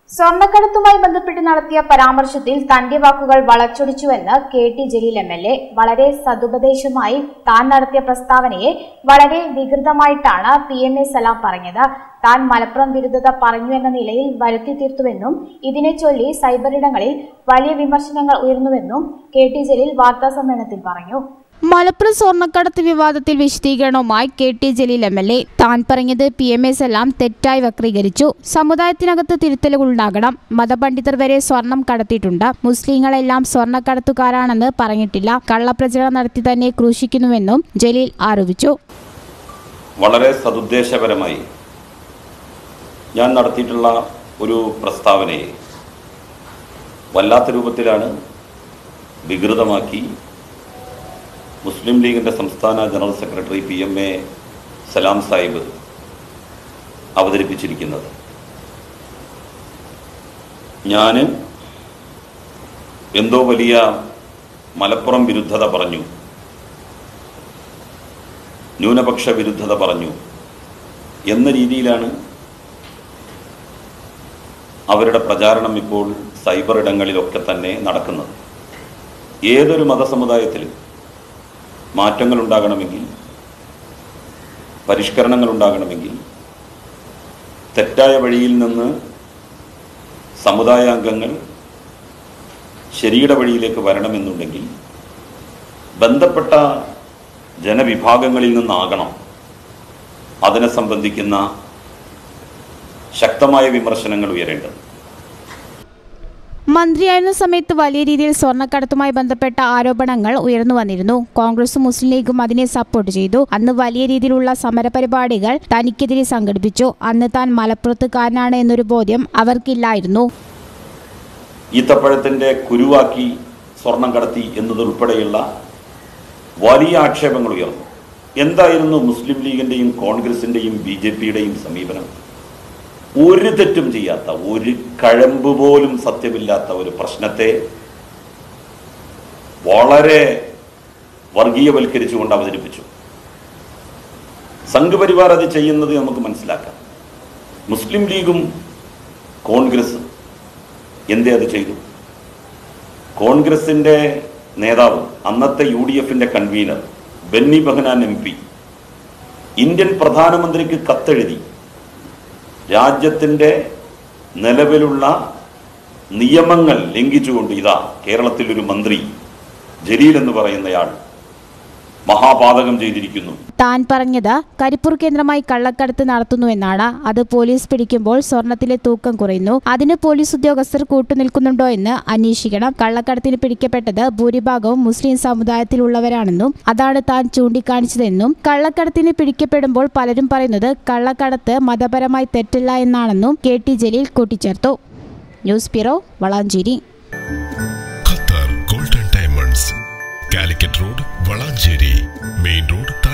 സ്വർണ്ണക്കടത്തുമായി ബന്ധപ്പെട്ട് നടത്തിയ പരാമർശത്തിൽ തന്റെ വാക്കുകൾ വളച്ചൊടിച്ചുവെന്ന് കെ.ടി. ജലീൽ എം.എൽ.എ. വളരെ സതുപദേശമായി താൻ നടത്തിയ പ്രസ്താവനയെ വളരെ വികൃതമായിട്ടാണ് PMA സലാം പറഞ്ഞത്. താൻ മലപ്പുറം വിരുദ്ധത പറഞ്ഞു എന്ന നിലയിൽ വരുത്തി തീർത്തുവെന്നും ഇതിനെ ചൊല്ലി സൈബറിടങ്ങളിൽ വലിയ വിമർശനങ്ങൾ ഉയർന്നുവെന്നും കെ.ടി. ജലീൽ വാർത്താസമ്മേളനത്തിൽ പറഞ്ഞു. മലപ്പുറം സ്വർണ്ണക്കടത്ത് വിവാദത്തിൽ വിശദീകരണവുമായി കെ.ടി. ജലീൽ എം.എൽ.എ. താൻ പറഞ്ഞത് PMA എല്ലാം തെറ്റായി വക്രീകരിച്ചു. സമുദായത്തിനകത്ത് തിരുത്തലുകളുണ്ടാകണം. മതപണ്ഡിതർ വരെ സ്വർണം കടത്തിയിട്ടുണ്ട്. മുസ്ലിങ്ങളെല്ലാം സ്വർണ്ണക്കടത്തുകാരാണെന്ന് പറഞ്ഞിട്ടില്ല. കള്ളപ്രചരണം നടത്തി തന്നെ ക്രൂശിക്കുന്നുവെന്നും ജലീൽ ആരോപിച്ചു. വളരെ സതുദ്ദേശപരമായി ഞാൻ നടത്തിയിട്ടുള്ള ഒരു പ്രസ്താവനയെ വല്ലാത്ത രൂപത്തിലാണ് വികൃതമാക്കി മുസ്ലിം ലീഗിൻ്റെ സംസ്ഥാന general secretary PMA Salam Sahib അവതരിപ്പിച്ചിരിക്കുന്നത്. ഞാൻ എന്തോ വലിയ മലപ്പുറം വിരുദ്ധത പറഞ്ഞു, ന്യൂനപക്ഷ വിരുദ്ധത പറഞ്ഞു എന്ന രീതിയിലാണ് അവരുടെ പ്രചാരണം ഇപ്പോൾ സൈബർ ഇടങ്ങളിലൊക്കെ തന്നെ നടക്കുന്നത്. ഏതൊരു മതസമുദായത്തിലും മാറ്റങ്ങൾ ഉണ്ടാകണമെങ്കിൽ, പരിഷ്കരണങ്ങൾ ഉണ്ടാകണമെങ്കിൽ, തെറ്റായ വഴിയിൽ നിന്ന് സമുദായാംഗങ്ങൾ ശരിയുടെ വഴിയിലേക്ക് വരണമെന്നുണ്ടെങ്കിൽ ബന്ധപ്പെട്ട ജനവിഭാഗങ്ങളിൽ നിന്നാകണം അതിനെ സംബന്ധിക്കുന്ന ശക്തമായ വിമർശനങ്ങൾ ഉയരേണ്ടത്. മന്ത്രിയായിരുന്ന സമയത്ത് വലിയ രീതിയിൽ സ്വർണ്ണക്കടത്തുമായി ബന്ധപ്പെട്ട ആരോപണങ്ങൾ ഉയർന്നു വന്നിരുന്നു. കോൺഗ്രസും മുസ്ലിം ലീഗും അതിനെ സപ്പോർട്ട് ചെയ്തു. അന്ന് വലിയ രീതിയിലുള്ള സമരപരിപാടികൾ തനിക്കെതിരെ സംഘടിപ്പിച്ചു. അന്ന് താൻ മലപ്പുറത്തുകാരനാണ് എന്നൊരു ബോധ്യം അവർക്കില്ലായിരുന്നു. ഈത്തപ്പഴത്തിന്റെ കുരുവാക്കി സ്വർണം കടത്തി എന്നതുൾപ്പെടെയുള്ള വലിയ ആക്ഷേപങ്ങൾ ഉയർന്നു. എന്തായിരുന്നു മുസ്ലിം ലീഗിന്റെയും കോൺഗ്രസിന്റെയും BJPയുടെയും സമീപനം? ഒരു തെറ്റും ചെയ്യാത്ത, ഒരു കഴമ്പ് പോലും സത്യമില്ലാത്ത ഒരു പ്രശ്നത്തെ വളരെ വർഗീയവൽക്കരിച്ചുകൊണ്ട് അവതരിപ്പിച്ചു. സംഘപരിവാർ അത് ചെയ്യുന്നത് നമുക്ക് മനസ്സിലാക്കാം. മുസ്ലിം ലീഗും കോൺഗ്രസും എന്തേ അത് ചെയ്തു? കോൺഗ്രസിൻ്റെ നേതാവ്, അന്നത്തെ UDFന്റെ convener Benny Behanan MP Indian പ്രധാനമന്ത്രിക്ക് കത്തെഴുതി രാജ്യത്തിൻ്റെ നിലവിലുള്ള നിയമങ്ങൾ ലംഘിച്ചുകൊണ്ട് ഇതാ കേരളത്തിലൊരു മന്ത്രി ജലീൽ എന്ന് പറയുന്നയാൾ മഹാപാതകം ചെയ്തിരിക്കുന്നു. താൻ പറഞ്ഞത് കരിപ്പൂർ കേന്ദ്രമായി കള്ളക്കടത്ത് നടത്തുന്നുവെന്നാണ്. അത് പോലീസ് പിടിക്കുമ്പോൾ സ്വർണത്തിലെ തൂക്കം കുറയുന്നു. അതിന് പോലീസ് ഉദ്യോഗസ്ഥർ കൂട്ടുനിൽക്കുന്നുണ്ടോ എന്ന് അന്വേഷിക്കണം. കള്ളക്കടത്തിന് പിടിക്കപ്പെട്ടത് ഭൂരിഭാഗവും മുസ്ലിം സമുദായത്തിലുള്ളവരാണെന്നും അതാണ് താൻ ചൂണ്ടിക്കാണിച്ചതെന്നും കള്ളക്കടത്തിന് പിടിക്കപ്പെടുമ്പോൾ പലരും പറയുന്നത് കള്ളക്കടത്ത് മതപരമായി തെറ്റല്ല എന്നാണെന്നും കെ.ടി. ജലീൽ കൂട്ടിച്ചേർത്തു. News bureau, Valanchery. Qatar golden diamonds, Calicut road, Valanchery main road.